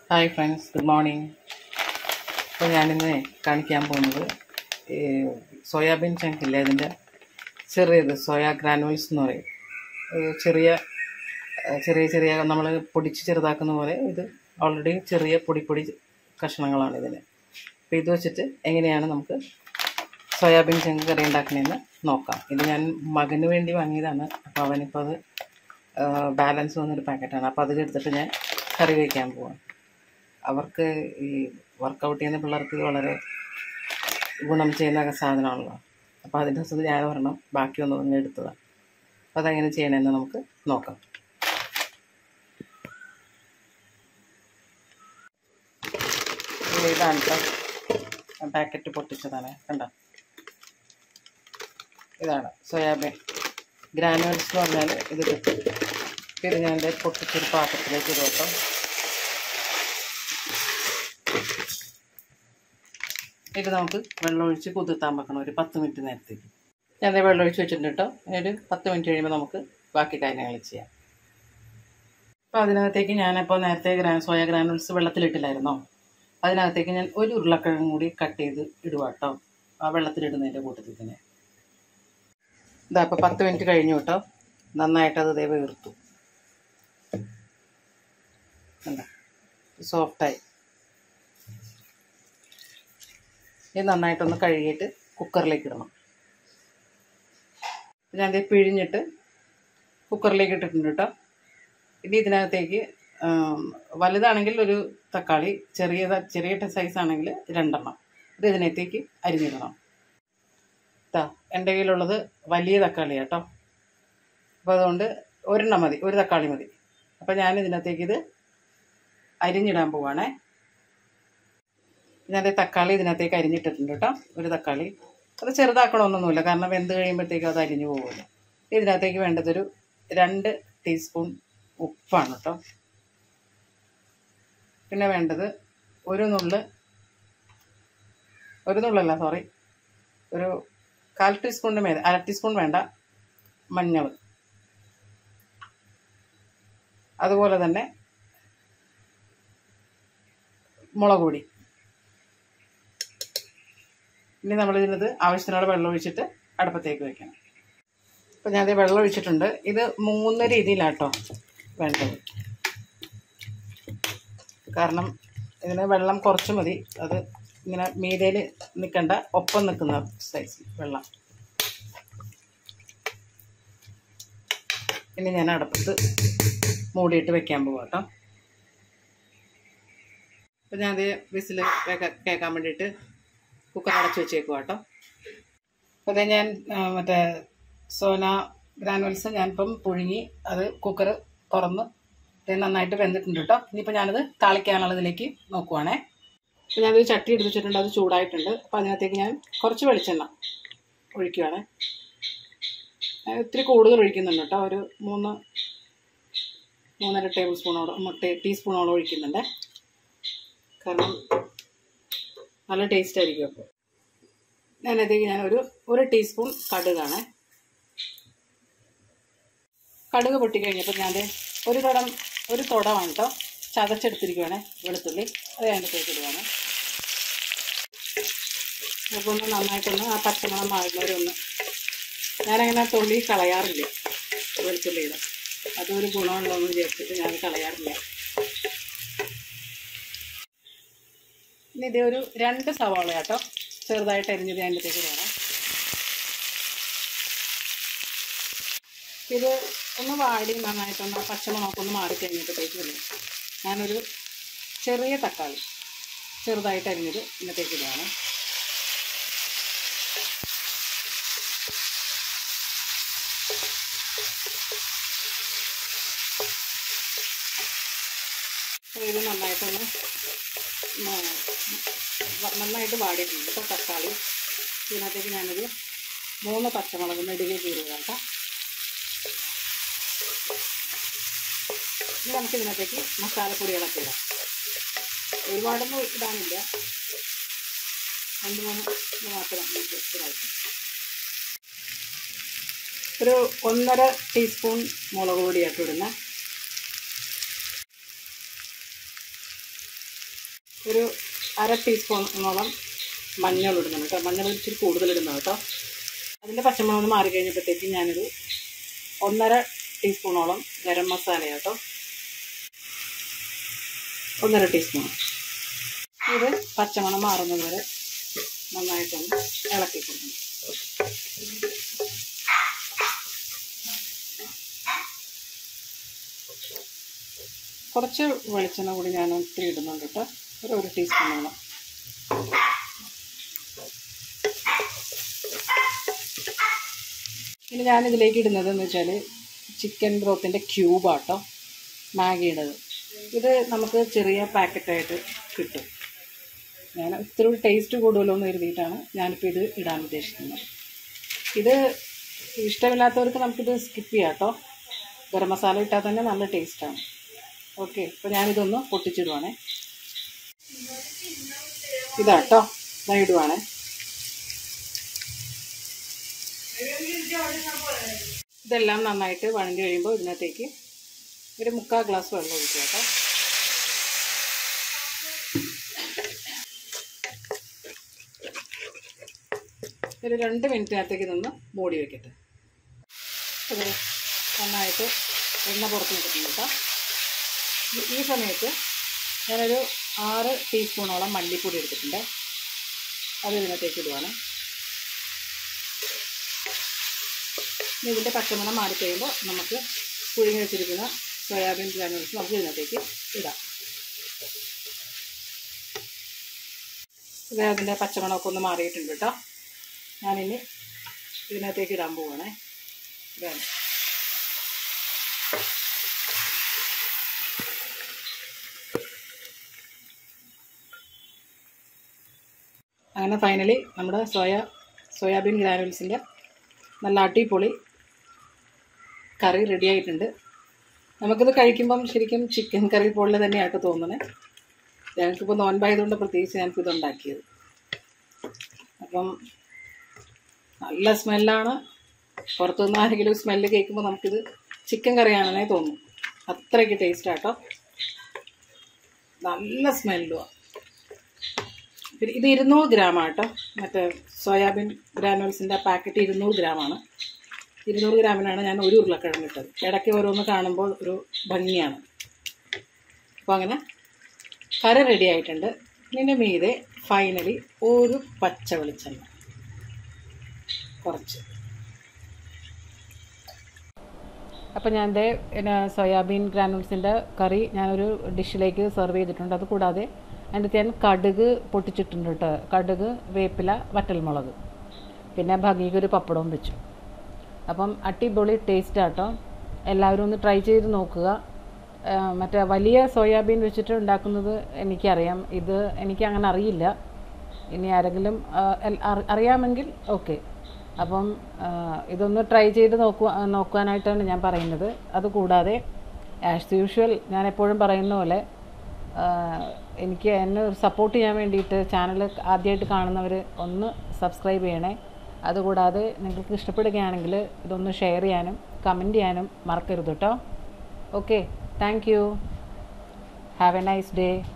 Hi friends, good morning. അപ്പോൾ ഞാനിന്ന് കാണിക്കാൻ പോകുന്നത് സോയാബീൻ ചങ്കില്ലേ, അതിൻ്റെ ചെറിയത് സോയാ ഗ്രാനുവൽസ് എന്ന് പറയും. ചെറിയ ചെറിയ ചെറിയ നമ്മൾ പൊടിച്ച് ചെറുതാക്കുന്ന പോലെ ഇത് ഓൾറെഡി ചെറിയ പൊടി കഷ്ണങ്ങളാണ് ഇതിന്. അപ്പോൾ ഇത് വെച്ചിട്ട് എങ്ങനെയാണ് നമുക്ക് സോയാബീൻ ചങ്ക് കറി ഉണ്ടാക്കണമെന്ന് നോക്കാം. ഇത് ഞാൻ മകന് വേണ്ടി വാങ്ങിയതാണ്. അപ്പോൾ അവനിപ്പോൾ അത് ബാലൻസ് വന്നൊരു പാക്കറ്റാണ്. അപ്പോൾ അതിലെടുത്തിട്ട് ഞാൻ കറി വയ്ക്കാൻ പോവാം. അവർക്ക് ഈ വർക്കൗട്ട് ചെയ്യുന്ന പിള്ളേർക്ക് ഇത് വളരെ ഗുണം ചെയ്യുന്ന സാധനമാണല്ലോ. അപ്പോൾ അതിൻ്റെ ദിവസം ഞാൻ ഒരെണ്ണം ബാക്കിയൊന്നും എടുത്തതാണ്. അപ്പോൾ അതെങ്ങനെ ചെയ്യണമെന്ന് നമുക്ക് നോക്കാം. ഇതാണ് കേട്ടോ, പാക്കറ്റ് പൊട്ടിച്ചതാണ്, കണ്ടോ. ഇതാണ് സോയാബീൻ ഗ്രാനുവൽസ് എന്ന് പറഞ്ഞാൽ ഇത് കിട്ടും. ഇത് ഞാൻ പൊട്ടിച്ചൊരു പാത്രത്തിലേക്ക് ഇടും കേട്ടോ. ഇത് നമുക്ക് വെള്ളമൊഴിച്ച് കുതിർത്താൻ വെക്കണം ഒരു 10 മിനിറ്റ് നേരത്തേക്ക്. ഞാൻ വെള്ളമൊഴിച്ച് വെച്ചിട്ടുണ്ട് കേട്ടോ. ഒരു 10 മിനിറ്റ് കഴിയുമ്പോൾ നമുക്ക് ബാക്കി കാര്യങ്ങൾ ചെയ്യാം. അപ്പോൾ അതിനകത്തേക്ക് ഞാനിപ്പോൾ നേരത്തെ സോയ ഗ്രാനുവൽസ് വെള്ളത്തിലിട്ടില്ലായിരുന്നോ, അതിനകത്തേക്ക് ഞാൻ ഒരു ഉരുളക്കിഴങ്ങ് കൂടി കട്ട് ചെയ്ത് ഇടുക കേട്ടോ, ആ വെള്ളത്തിലിടുന്നതിൻ്റെ കൂട്ടത്തിൽ തന്നെ. ഇതാ ഇപ്പോൾ 10 മിനിറ്റ് കഴിഞ്ഞു കേട്ടോ. നന്നായിട്ടത് ദേ വീർത്തു, സോഫ്റ്റായി. ഇത് നന്നായിട്ടൊന്ന് കഴുകിയിട്ട് കുക്കറിലേക്ക് ഇടണം. ഞാൻ ഇത് പിഴിഞ്ഞിട്ട് കുക്കറിലേക്ക് ഇട്ടിട്ടുണ്ട് കേട്ടോ. ഇനി ഇതിനകത്തേക്ക് വലുതാണെങ്കിൽ ഒരു തക്കാളി, ചെറിയ സൈസാണെങ്കിൽ 2 എണ്ണം ഇത് ഇതിനകത്തേക്ക് അരിഞ്ഞിടണം. എൻ്റെ കയ്യിലുള്ളത് വലിയ തക്കാളി കേട്ടോ. അപ്പോൾ അതുകൊണ്ട് ഒരെണ്ണം മതി, ഒരു തക്കാളി മതി. അപ്പോൾ ഞാൻ ഇതിനകത്തേക്ക് ഇത് അരിഞ്ഞിടാൻ പോവാണേ. ഞാൻ തക്കാളി ഇതിനകത്തേക്ക് അരിഞ്ഞിട്ടിട്ടുണ്ട് കേട്ടോ. ഒരു തക്കാളി അത് ചെറുതാക്കണമെന്നൊന്നുമില്ല, കാരണം വെന്ത് കഴിയുമ്പോഴത്തേക്കും അത് അരിഞ്ഞു പോകുമല്ലോ. ഇതിനകത്തേക്ക് വേണ്ടതൊരു 2 ടീസ്പൂൺ ഉപ്പാണ് കേട്ടോ. പിന്നെ വേണ്ടത് ഒരു കാൽ ടീസ്പൂണിൻ്റെ മേലെ, 1/2 ടീസ്പൂൺ വേണ്ട, മഞ്ഞൾ. അതുപോലെ തന്നെ മുളക് പൊടി. ഇനി നമ്മളിതിനകത്ത് ആവശ്യത്തിനുള്ള വെള്ളം ഒഴിച്ചിട്ട് അടുപ്പത്തേക്ക് വയ്ക്കണം. അപ്പോൾ ഞാൻ അത് വെള്ളം ഒഴിച്ചിട്ടുണ്ട്. ഇത് 3 രീതിയിലാട്ടോ വേണ്ടത്, കാരണം ഇതിന് വെള്ളം കുറച്ച് മതി. അത് ഇങ്ങനെ മീതയിൽ നിൽക്കേണ്ട, ഒപ്പം നിൽക്കുന്ന സൈസ് വെള്ളം. ഇനി ഞാൻ അടുപ്പത്ത് മൂടിയിട്ട് വെക്കാൻ പോവാം കേട്ടോ. അപ്പോൾ ഞാൻ അത് വിസിൽ കേൾക്കാൻ വേണ്ടിയിട്ട് കുക്കർ അടച്ച് വെച്ചേക്കുക കേട്ടോ. അപ്പോൾ അത് ഞാൻ മറ്റേ സോന ഗ്രാനുവൽസ് ഞാനിപ്പം പുഴുങ്ങി അത് കുക്കർ തുറന്ന് നന്നായിട്ട് വെന്തിട്ടുണ്ട് കേട്ടോ. ഇനിയിപ്പോൾ ഞാനത് താളിക്കാനുള്ളതിലേക്ക് നോക്കുവാണേ. അപ്പോൾ ഞാനൊരു ചട്ടി എടുത്ത് വെച്ചിട്ടുണ്ട്, അത് ചൂടായിട്ടുണ്ട്. അപ്പോൾ അതിനകത്തേക്ക് ഞാൻ കുറച്ച് വെളിച്ചെണ്ണ ഒഴിക്കുകയാണ്. ഞാൻ ഇത്തിരി കൂടുതൽ ഒഴിക്കുന്നുണ്ട് കേട്ടോ, ഒരു 3-3.5 ടീസ്പൂണോളം ഒഴിക്കുന്നുണ്ട്, കാരണം നല്ല ടേസ്റ്റ് ആയിരിക്കും. അപ്പോൾ അതിനകത്തേക്ക് ഞാൻ ഒരു ടീസ്പൂൺ കടുകാണ്. കടുക് പൊട്ടിക്കഴിഞ്ഞപ്പോൾ ഞാൻ ഒരു തുടമാണ് കേട്ടോ ചതച്ചെടുത്തിരിക്കുകയാണ് വെളുത്തുള്ളി, അത് അതിനകത്തേക്ക് ഇടുകയാണ്. അപ്പോൾ ഒന്ന് നന്നായിട്ടൊന്ന് ആ പച്ചമണം മാറുന്നവരൊന്ന്, ഞാനങ്ങനെ തൊള്ളി കളയാറില്ല വെളുത്തുള്ളിയുടെ, അതൊരു ഗുണമുള്ളതെന്ന് വിചാരിച്ചിട്ട് ഞാൻ കളയാറില്ല. ഇനി ഇത് ഒരു 2 സവാള കേട്ടോ ചെറുതായിട്ട് അരിഞ്ഞത് അതിനകത്തേക്ക് വേണം. ഇത് ഒന്ന് വാടി നന്നായിട്ടൊന്ന് പച്ചമുളകൊക്കെ ഒന്ന് മാറിക്കഴിഞ്ഞപ്പോഴത്തേക്ക് വരും ഞാനൊരു ചെറിയ തക്കാളി ചെറുതായിട്ട് അരിഞ്ഞത് ഇന്നത്തേക്ക് ഇതാണ്. ഇത് നന്നായിട്ട് വാടിയിട്ടുണ്ട് ഇപ്പോൾ തക്കാളി. ഇതിനകത്തേക്ക് ഞാനൊരു 3 പച്ചമുളക് നെടുകെ കീറുക കേട്ടോ. ഇനി നമുക്കിതിനകത്തേക്ക് മസാലപ്പൊടികളൊക്കെ ഇടാം. ഒരുപാടൊന്നും ഇടാനില്ല, 2-3 മാത്രം ഇടായിട്ട്. ഒരു 1.5 ടീസ്പൂൺ മുളക് പൊടിയായിട്ട് ഇടുന്നത്. ഒരു അര ടീസ്പൂണോളം മഞ്ഞൾ ഇടുന്നുണ്ട് കേട്ടോ. മഞ്ഞൾ ഇച്ചിരി കൂടുതലിടുന്നത് കേട്ടോ. അതിൻ്റെ പച്ചമുളക് ഒന്ന് മാറി കഴിഞ്ഞപ്പോഴത്തേക്കും ഞാനൊരു 1.5 ടീസ്പൂണോളം ഗരം മസാല കേട്ടോ. 1.5 ടീസ്പൂൺ. ഇത് പച്ചമണം മാറുന്നത് വരെ നന്നായിട്ടൊന്ന് ഇളക്കി കൊടുക്കണം. കുറച്ച് വെളിച്ചെണ്ണ കൂടി ഞാൻ ഒത്തിരി ഇടുന്നുണ്ട് കേട്ടോ. ഒരു ടീസ്പൂണോളം. ഇനി ഞാനിതിലേക്ക് ഇടുന്നത് എന്ന് വെച്ചാൽ ചിക്കൻ ബ്രോത്തിൻ്റെ ക്യൂബാട്ടോ, മാഗിയുടേത്. ഇത് നമുക്ക് ചെറിയ പാക്കറ്റായിട്ട് കിട്ടും. ഞാൻ ഇത്തിരി ടേസ്റ്റ് കൂടുതലോ എന്ന് കരുതിയിട്ടാണ് ഞാനിപ്പോൾ ഇത് ഇടാൻ ഉദ്ദേശിക്കുന്നത്. ഇത് ഇഷ്ടമില്ലാത്തവർക്ക് നമുക്കിത് സ്കിപ്പ് ചെയ്യാം കേട്ടോ. ഗരം മസാല ഇട്ടാൽ തന്നെ നല്ല ടേസ്റ്റാണ്. ഓക്കെ, അപ്പോൾ ഞാനിതൊന്ന് പൊട്ടിച്ചിടുവാണേ. ഇതാട്ടോ, ഞാൻ ഇടുവാണേ. ഇതെല്ലാം നന്നായിട്ട് വഴണ്ടി കഴിയുമ്പോൾ ഇതിനകത്തേക്ക് ഒരു 3/4 ഗ്ലാസ് വെള്ളം ഒഴിക്കുക കേട്ടോ. ഒരു 2 മിനിറ്റിനകത്തേക്ക് നിന്ന് മൂടി വയ്ക്കട്ടെ. അത് നന്നായിട്ട് എണ്ണ പുറത്ത് നിൽക്കുന്നു കേട്ടോ. ഈ സമയത്ത് ഞാനൊരു 6 ടീസ്പൂണോളം മല്ലിപ്പൊടി എടുത്തിട്ടുണ്ട്. അത് ഇതിനകത്തേക്ക് ഇടുവാണ്. ഇനി ഇതിൻ്റെ പച്ചമണം മാറിക്കഴിയുമ്പോൾ നമുക്ക് പുഴുങ്ങി വെച്ചിരിക്കുന്ന സോയാബീൻ ഗ്രാനുൾസ് നമുക്ക് ഇതിനകത്തേക്ക് ഇടാം. ഇത് അതിൻ്റെ പച്ചമണമൊക്കെ ഒന്ന് മാറിയിട്ടുണ്ട് കേട്ടോ. ഞാനിനി ഇതിനകത്തേക്ക് ഇടാൻ പോവുകയാണേ. ഇതാണ്. അങ്ങനെ ഫൈനലി നമ്മുടെ സോയാബീൻ ഗ്രാനുൾസിൻ്റെ നല്ല അടിപൊളി കറി റെഡി ആയിട്ടുണ്ട്. നമുക്കിത് കഴിക്കുമ്പം ശരിക്കും ചിക്കൻ കറി പോലെ തന്നെയായിട്ട് തോന്നണേ. ഞങ്ങൾക്കിപ്പോൾ നോൻപായതുകൊണ്ട് പ്രത്യേകിച്ച് ഞങ്ങൾക്കിത് ഉണ്ടാക്കിയത്. അപ്പം നല്ല സ്മെല്ലാണ്. പുറത്തുനിന്ന് ആരെങ്കിലും സ്മെല്ല് കേൾക്കുമ്പോൾ നമുക്കിത് ചിക്കൻ കറിയാണെന്നേ തോന്നും. അത്രയ്ക്ക് ടേസ്റ്റാട്ടോ. നല്ല സ്മെല്ലുമാണ്. പിന്നെ ഇത് 200 ഗ്രാമാട്ടോ. മറ്റേ സോയാബീൻ ഗ്രാനുൾസിൻ്റെ പാക്കറ്റ് 200 ഗ്രാമാണ്. 200 ഗ്രാമിനാണ് ഞാൻ ഒരു ഉരുളക്കിഴങ്ങ് ഇട്ടത്. ഇടയ്ക്ക് ഓരോന്ന് കാണുമ്പോൾ ഒരു ഭംഗിയാണ്. അപ്പോൾ അങ്ങനെ കറി റെഡി ആയിട്ടുണ്ട്. ഇതിൻ്റെ മീതെ ഫൈനലി ഒരു പച്ച വെളിച്ചെണ്ണ കുറച്ച്. അപ്പോൾ ഞാൻ എൻ്റെ സോയാബീൻ ഗ്രാനുൾസിൻ്റെ കറി ഞാനൊരു ഡിഷിലേക്ക് സെർവ് ചെയ്തിട്ടുണ്ട്. അതുകൂടാതെ അതിൻ്റെ ഞാൻ കടുക് പൊട്ടിച്ചിട്ടുണ്ട് കേട്ടോ. കടുക്, വേപ്പില, വറ്റൽമുളക്, പിന്നെ ഭംഗിക്കൊരു പപ്പടവും വെച്ചു. അപ്പം അടിപൊളി ടേസ്റ്റാട്ടോ. എല്ലാവരും ഒന്ന് ട്രൈ ചെയ്ത് നോക്കുക. മറ്റേ വലിയ സോയാബീൻ വെച്ചിട്ട് ഉണ്ടാക്കുന്നത് എനിക്കറിയാം. ഇത് എനിക്ക് അങ്ങനെ അറിയില്ല. ഇനി ആരെങ്കിലും അറിയാമെങ്കിൽ ഓക്കെ. അപ്പം ഇതൊന്ന് ട്രൈ ചെയ്ത് നോക്കാനായിട്ടാണ് ഞാൻ പറയുന്നത്. അതുകൂടാതെ ആസ് യൂഷ്വൽ ഞാൻ എപ്പോഴും പറയുന്ന പോലെ എന്നെ സപ്പോർട്ട് ചെയ്യാൻ വേണ്ടിയിട്ട് ചാനൽ ആദ്യമായിട്ട് കാണുന്നവർ ഒന്ന് സബ്സ്ക്രൈബ് ചെയ്യണേ. അതുകൂടാതെ നിങ്ങൾക്ക് ഇഷ്ടപ്പെടുകയാണെങ്കിൽ ഇതൊന്ന് ഷെയർ ചെയ്യാനും കമൻറ്റ് ചെയ്യാനും മറക്കരുത് കേട്ടോ. Okay, thank you. Have a nice day.